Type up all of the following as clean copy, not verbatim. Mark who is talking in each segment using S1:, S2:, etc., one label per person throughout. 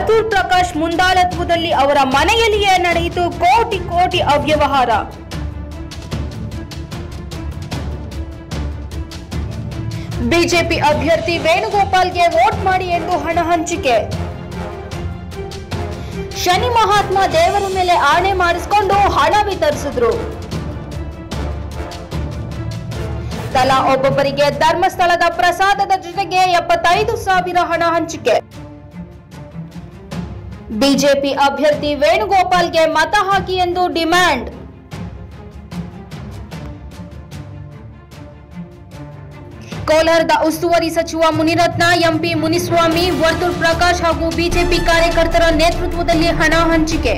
S1: ವರ್ತೂರ್ ಪ್ರಕಾಶ್ ಮುಂದಾಳತ್ವದಲ್ಲಿ ಅವರ ಮನೆಯಲ್ಲಿಯೇ ನಡೆಯಿತು ಕೋಟಿ ಕೋಟಿ ಅವ್ಯವಹಾರ. ಬಿಜೆಪಿ ಅಭ್ಯರ್ಥಿ ವೇಣುಗೋಪಾಲ್ಗೆ ವೋಟ್ ಮಾಡಿ ಎಂದು ಹಣ ಹಂಚಿಕೆ. ಶನಿ ಮಹಾತ್ಮ ದೇವರ ಮೇಲೆ ಆಣೆ ಮಾಡಿಸಿಕೊಂಡು ಹಣ ವಿತರಿಸಿದ್ರು. ತಲಾ ಒಬ್ಬೊಬ್ಬರಿಗೆ ಧರ್ಮಸ್ಥಳದ ಪ್ರಸಾದದ ಜೊತೆಗೆ 75,000 ಹಣ ಹಂಚಿಕೆ. ಬಿಜೆಪಿ ಅಭ್ಯರ್ಥಿ ವೇಣುಗೋಪಾಲ್ಗೆ ಮತ ಹಾಕಿ ಎಂದು ಡಿಮ್ಯಾಂಡ್. ಕೋಲಾರದ ಉಸ್ತುವಾರಿ ಸಚಿವ ಮುನಿರತ್ನ, ಎಂಪಿ ಮುನಿಸ್ವಾಮಿ, ವರ್ತೂರ್ ಪ್ರಕಾಶ್ ಹಾಗೂ ಬಿಜೆಪಿ ಕಾರ್ಯಕರ್ತರ ನೇತೃತ್ವದಲ್ಲಿ ಹಣ ಹಂಚಿಕೆ.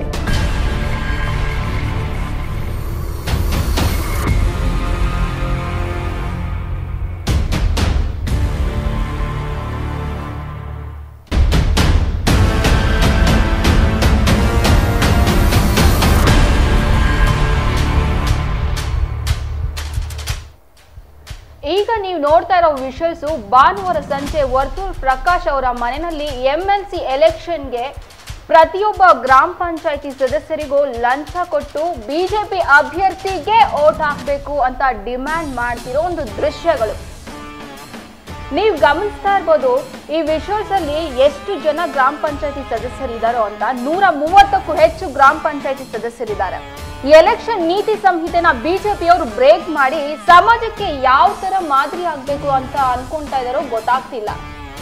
S1: ಈಗ ನೀವು ನೋಡ್ತಾ ಇರೋ ವಿಷಯಸ್ ಭಾನುವಾರ ಸಂಜೆ ವರ್ತೂರ್ ಪ್ರಕಾಶ್ ಅವರ ಮನೆಯಲ್ಲಿ ಎಂಎಲ್ಸಿ ಎಲೆಕ್ಷನ್ಗೆ ಪ್ರತಿಯೊಬ್ಬ ಗ್ರಾಮ ಪಂಚಾಯಿತಿ ಸದಸ್ಯರಿಗೂ ಲಂಚ ಕೊಟ್ಟು ಬಿಜೆಪಿ ಅಭ್ಯರ್ಥಿಗೆ ವೋಟ್ ಹಾಕಬೇಕು ಅಂತ ಡಿಮ್ಯಾಂಡ್ ಮಾಡ್ತಿರೋ ಒಂದು ದೃಶ್ಯಗಳು ನೀವು ಗಮನಿಸ್ತಾ ಇರಬಹುದು. ಈ ವಿಷಯಸ್ ಅಲ್ಲಿ ಎಷ್ಟು ಜನ ಗ್ರಾಮ ಪಂಚಾಯಿತಿ ಸದಸ್ಯರಿದ್ದಾರೋ ಅಂತ 130ಕ್ಕೂ ಹೆಚ್ಚು ಗ್ರಾಮ ಪಂಚಾಯಿತಿ ಸದಸ್ಯರಿದ್ದಾರೆ. ಎಲೆಕ್ಷನ್ ನೀತಿ ಸಂಹಿತೆನ ಬಿಜೆಪಿಯವರು ಬ್ರೇಕ್ ಮಾಡಿ ಸಮಾಜಕ್ಕೆ ಯಾವ ತರ ಮಾದರಿ ಆಗ್ಬೇಕು ಅಂತ ಅನ್ಕೊಂತಾ ಇದಾರೋ ಗೊತ್ತಾಗ್ತಿಲ್ಲ.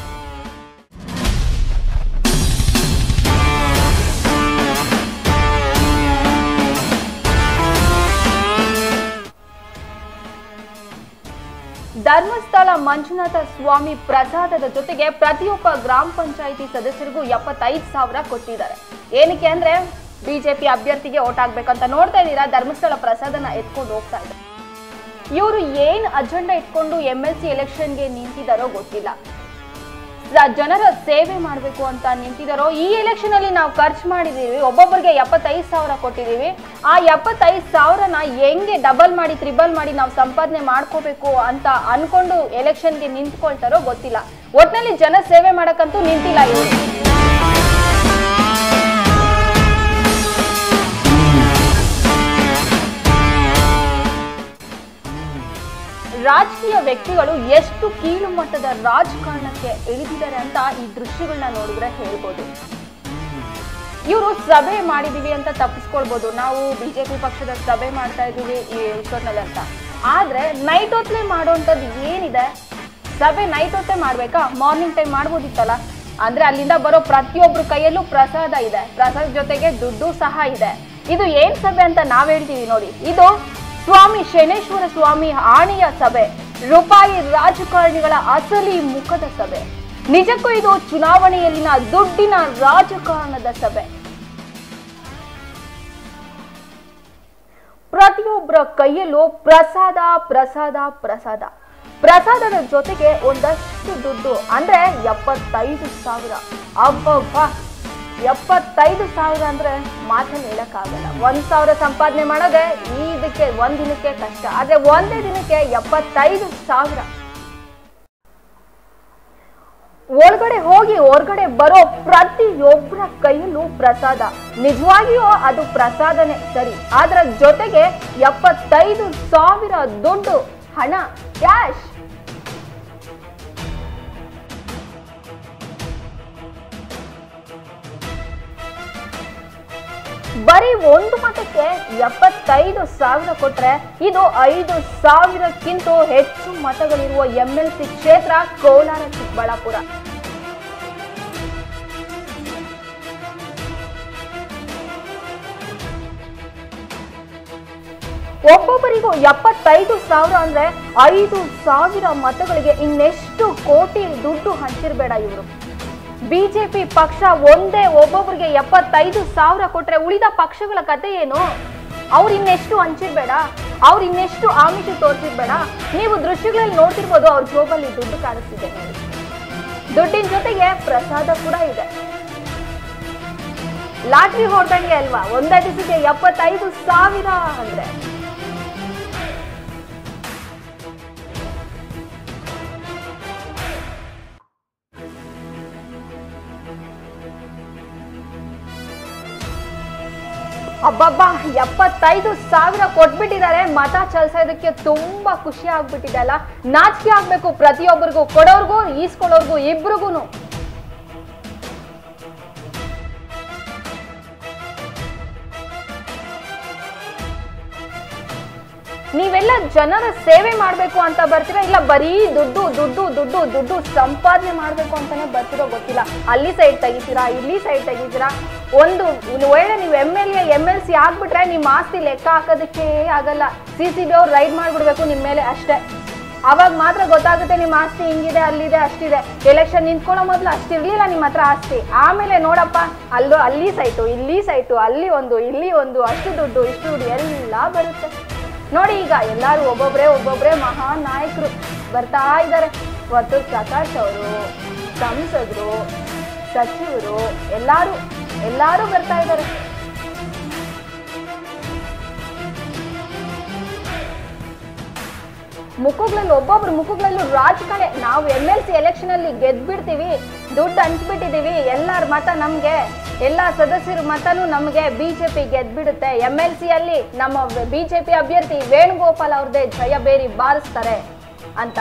S1: ಧರ್ಮಸ್ಥಳ ಮಂಜುನಾಥ ಸ್ವಾಮಿ ಪ್ರಸಾದದ ಜೊತೆಗೆ ಪ್ರತಿಯೊಬ್ಬ ಗ್ರಾಮ ಪಂಚಾಯಿತಿ ಸದಸ್ಯರಿಗೂ 75,000 ಕೊಟ್ಟಿದ್ದಾರೆ. ಏನಕ್ಕೆ ಅಂದ್ರೆ ಬಿಜೆಪಿ ಅಭ್ಯರ್ಥಿಗೆ ವೋಟ್ ಹಾಕ್ಬೇಕಂತ. ನೋಡ್ತಾ ಇದ್ದೀರಾ, ಧರ್ಮಸ್ಥಳ ಪ್ರಸಾದನ ಎತ್ಕೊಂಡು ಹೋಗ್ತಾ ಇದ್ದಾರೆ. ಇವರು ಏನ್ ಅಜೆಂಡಾ ಇಟ್ಕೊಂಡು ಎಂಎಲ್ಸಿ ಎಲೆಕ್ಷನ್ಗೆ ನಿಂತಿದ್ದಾರೋ ಗೊತ್ತಿಲ್ಲ. ಜನರ ಸೇವೆ ಮಾಡಬೇಕು ಅಂತ ನಿಂತಿದ್ದಾರೋ. ಈ ಎಲೆಕ್ಷನ್ ಅಲ್ಲಿ ನಾವು ಖರ್ಚು ಮಾಡಿದೀವಿ, ಒಬ್ಬೊಬ್ಬರಿಗೆ 75,000 ಕೊಟ್ಟಿದೀವಿ. ಆ 75,000ನ ಹೆಂಗೆ ಡಬಲ್ ಮಾಡಿ ತ್ರಿಬಲ್ ಮಾಡಿ ನಾವು ಸಂಪಾದನೆ ಮಾಡ್ಕೋಬೇಕು ಅಂತ ಅನ್ಕೊಂಡು ಎಲೆಕ್ಷನ್ಗೆ ನಿಂತ್ಕೊಳ್ತಾರೋ ಗೊತ್ತಿಲ್ಲ. ಒಟ್ನಲ್ಲಿ ಜನ ಸೇವೆ ಮಾಡಕ್ಕಂತೂ ನಿಂತಿಲ್ಲ ಇವರು. ರಾಜಕೀಯ ವ್ಯಕ್ತಿಗಳು ಎಷ್ಟು ಕೀಳು ಮಟ್ಟದ ರಾಜಕಾರಣಕ್ಕೆ ಇಳಿದಿದ್ದಾರೆ ಅಂತ ಈ ದೃಶ್ಯಗಳನ್ನ ನೋಡಿದ್ರೆ ಹೇಳ್ಬೋದು. ಇವರು ಸಭೆ ಮಾಡಿದೀವಿ ಅಂತ ತಪ್ಪಿಸ್ಕೊಳ್ಬಹುದು, ನಾವು ಬಿಜೆಪಿ ಪಕ್ಷದ ಸಭೆ ಮಾಡ್ತಾ ಇದೀವಿ ಈ ವಿಷಯದಲ್ಲಿ ಅಂತ. ಆದ್ರೆ ನೈಟ್ ಹೊತ್ತಲೇ ಮಾಡೋಂಥದ್ದು ಏನಿದೆ? ಸಭೆ ನೈಟ್ ಹೊತ್ತೇ ಮಾಡ್ಬೇಕಾ? ಮಾರ್ನಿಂಗ್ ಟೈಮ್ ಮಾಡ್ಬೋದಿತ್ತಲ್ಲ. ಅಂದ್ರೆ ಅಲ್ಲಿಂದ ಬರೋ ಪ್ರತಿಯೊಬ್ರು ಕೈಯಲ್ಲೂ ಪ್ರಸಾದ ಇದೆ, ಪ್ರಸಾದ ಜೊತೆಗೆ ದುಡ್ಡು ಸಹ ಇದೆ. ಇದು ಏನ್ ಸಭೆ ಅಂತ ನಾವ್ ಹೇಳ್ತೀವಿ ನೋಡಿ. ಇದು ಸ್ವಾಮಿ ಶನೇಶ್ವರ ಸ್ವಾಮಿ ಆಣೆಯ ಸಭೆ, ರೂಪಾಯಿ ರಾಜಕಾರಣಿಗಳ ಅಸಲಿ ಮುಖದ ಸಭೆ. ನಿಜಕ್ಕೂ ಇದು ಚುನಾವಣೆಯಲ್ಲಿನ ದುಡ್ಡಿನ ರಾಜಕಾರಣದ ಸಭೆ. ಪ್ರತಿಯೊಬ್ಬರ ಕೈಯಲ್ಲೂ ಪ್ರಸಾದ ಪ್ರಸಾದ ಪ್ರಸಾದ. ಪ್ರಸಾದದ ಜೊತೆಗೆ ಒಂದಷ್ಟು ದುಡ್ಡು, ಅಂದ್ರೆ 75,000. ಅಬ್ಬಬ್ಬ, 75,000 ಅಂದ್ರೆ ಮಾತಲ್ಲಿ ಹೇಳಕ್ಕಾಗಲ್ಲ. 1,000 ಸಂಪಾದನೆ ಮಾಡೋದೇ ಇದಕ್ಕೆ ಒಂದಿನಕ್ಕೆ ಕಷ್ಟ, ಆದ್ರೆ ಒಂದೇ ದಿನಕ್ಕೆ 75,000. ಒಳಗಡೆ ಹೋಗಿ ಹೊರಗಡೆ ಬರೋ ಪ್ರತಿಯೊಬ್ಬರ ಕೈಯಲ್ಲೂ ಪ್ರಸಾದ. ನಿಜವಾಗಿಯೂ ಅದು ಪ್ರಸಾದನೇ ಸರಿ, ಅದರ ಜೊತೆಗೆ 75,000 ದುಡ್ಡು, ಹಣ, ಕ್ಯಾಶ್. ಬರೀ ಒಂದು ಮತಕ್ಕೆ 75,000 ಕೊಟ್ರೆ ಇದು 5,000ಕ್ಕಿಂತ ಹೆಚ್ಚು ಮತಗಳಿರುವ ಎಂಎಲ್ಸಿ ಕ್ಷೇತ್ರ ಕೋಲಾರ ಚಿಕ್ಕಬಳ್ಳಾಪುರ. ಒಬ್ಬೊಬ್ಬರಿಗೂ 75,000 ಅಂದ್ರೆ 5,000 ಮತಗಳಿಗೆ ಇನ್ನೆಷ್ಟು ಕೋಟಿ ದುಡ್ಡು ಹಂಚಿರ್ಬೇಡ ಇವರು. ಬಿಜೆಪಿ ಪಕ್ಷ ಒಂದೇ ಒಬ್ಬೊಬ್ಬರಿಗೆ 75,000 ಕೊಟ್ರೆ ಉಳಿದ ಪಕ್ಷಗಳ ಕತೆ ಏನು? ಅವ್ರು ಇನ್ನೆಷ್ಟು ಹಂಚಿರ್ಬೇಡ, ಅವ್ರು ಇನ್ನೆಷ್ಟು ಆಮಿಷ ತೋರಿಸಿರ್ಬೇಡ. ನೀವು ದೃಶ್ಯಗಳಲ್ಲಿ ನೋಡ್ತಿರ್ಬೋದು, ಅವ್ರ ಜೋಬಲ್ಲಿ ದುಡ್ಡು ಕಾಣಿಸ್ತಿದೆ ನೋಡಿ. ದುಡ್ಡಿನ ಜೊತೆಗೆ ಪ್ರಸಾದ ಕೂಡ ಇದೆ. ಲಾಟ್ರಿ ಹೊಡೆದಂಗೆ ಅಲ್ವಾ, ಒಂದೇ ದಿವಸಕ್ಕೆ 75,000 ಅಂದ್ರೆ. ಅಬ್ಬಬ್ಬಾ 75,000 ಕೊಟ್ಬಿಟ್ಟಿದ್ದಾರೆ. ಮತ ಚಲಿಸೋದಕ್ಕೆ ತುಂಬಾ ಖುಷಿ ಆಗ್ಬಿಟ್ಟಿದೆ ಅಲ್ಲ. ನಾಚಿಕೆ ಆಗ್ಬೇಕು ಪ್ರತಿಯೊಬ್ಬರಿಗೂ, ಕೊಡೋರ್ಗೂ ಈಸ್ಕೊಳ್ಳೋರ್ಗೂ ಇಬ್ರಿಗೂ. ನೀವೆಲ್ಲ ಜನರ ಸೇವೆ ಮಾಡ್ಬೇಕು ಅಂತ ಬರ್ತೀರಾ, ಇಲ್ಲ ಬರೀ ದುಡ್ಡು ದುಡ್ಡು ದುಡ್ಡು ದುಡ್ಡು ಸಂಪಾದನೆ ಮಾಡ್ಬೇಕು ಅಂತಾನೆ ಬರ್ತಿರೋ ಗೊತ್ತಿಲ್ಲ. ಅಲ್ಲಿ ಸೈಡ್ ತೆಗಿತೀರಾ, ಇಲ್ಲಿ ಸೈಡ್ ತೆಗಿತೀರಾ. ಒಂದು ವೇಳೆ ನೀವು MLA MLC ಆಗ್ಬಿಟ್ರೆ ನಿಮ್ಮ ಆಸ್ತಿ ಲೆಕ್ಕ ಹಾಕೋದಕ್ಕೆ ಆಗಲ್ಲ. CCB ಅವ್ರು ರೈಡ್ ಮಾಡ್ಬಿಡ್ಬೇಕು ನಿಮ್ಮ ಮೇಲೆ ಅಷ್ಟೇ. ಅವಾಗ ಮಾತ್ರ ಗೊತ್ತಾಗುತ್ತೆ ನಿಮ್ಮ ಆಸ್ತಿ ಹಿಂಗಿದೆ, ಅಲ್ಲಿದೆ, ಅಷ್ಟಿದೆ. ಎಲೆಕ್ಷನ್ ನಿಂತ್ಕೊಳ್ಳೋ ಮೊದಲು ಅಷ್ಟಿರ್ಲಿಲ್ಲ ನಿಮ್ಮ ಹತ್ರ ಆಸ್ತಿ. ಆಮೇಲೆ ನೋಡಪ್ಪ ಅಲ್ಲಿ ಸೈಟು, ಇಲ್ಲಿ ಸೈಟು, ಅಲ್ಲಿ ಒಂದು, ಇಲ್ಲಿ ಒಂದು, ಅಷ್ಟು ದುಡ್ಡು, ಇಷ್ಟು ದುಡ್ಡು ಎಲ್ಲ ಬರುತ್ತೆ. ನೋಡಿ ಈಗ ಎಲ್ಲರೂ ಒಬ್ಬೊಬ್ರೆ ಮಹಾನ್ ನಾಯಕರು ಬರ್ತಾ ಇದ್ದಾರೆ. ಇವತ್ತು ಪ್ರಕಾಶ್ ಅವರು, ಸಂಸದರು, ಸಚಿವರು ಎಲ್ಲರೂ ಬರ್ತಾ ಇದ್ದಾರೆ. ಒಬ್ಬೊಬ್ರು ಮುಖಗಳಲ್ಲೂ ರಾಜಕಾರಣ. ನಾವು MLC ಎಲೆಕ್ಷನ್ ಅಲ್ಲಿ ಗೆದ್ಬಿಡ್ತೀವಿ, ದುಡ್ಡು ಹಂಚ್ಬಿಟ್ಟಿದೀವಿ, ಎಲ್ಲರ ಮತ ನಮ್ಗೆ, ಎಲ್ಲಾ ಸದಸ್ಯರ ಮತನೂ ನಮ್ಗೆ, BJP ಗೆದ್ಬಿಡುತ್ತೆ. MLC ಅಲ್ಲಿ ನಮ್ಮ BJP ಅಭ್ಯರ್ಥಿ ವೇಣುಗೋಪಾಲ್ ಅವ್ರದ್ದೇ ಜಯ ಬೇರಿ ಬಾರಿಸ್ತಾರೆ ಅಂತ.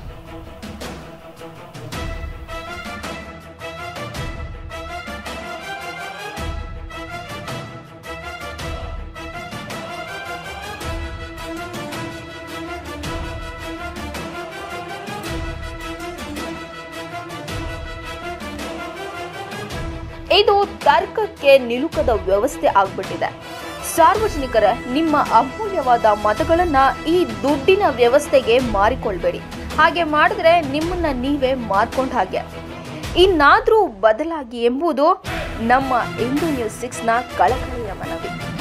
S2: ಇದು ತರ್ಕಕ್ಕೆ ನಿಲುಕದ ವ್ಯವಸ್ಥೆ ಆಗ್ಬಿಟ್ಟಿದೆ. ಸಾರ್ವಜನಿಕರ ನಿಮ್ಮ ಅಮೂಲ್ಯವಾದ ಮತಗಳನ್ನ ಈ ದುಡ್ಡಿನ ವ್ಯವಸ್ಥೆಗೆ ಮಾರಿಕೊಳ್ಬೇಡಿ. ಹಾಗೆ ಮಾಡಿದ್ರೆ ನಿಮ್ಮನ್ನ ನೀವೇ ಮಾರ್ಕೊಂಡ ಹಾಗೆ. ಇನ್ನಾದ್ರೂ ಬದಲಾಗಿ ಎಂಬುದು ನಮ್ಮ ಇಂದು ನ್ಯೂಸ್ 6ನ ಕಳಕಳಿಯ ಮನವಿ.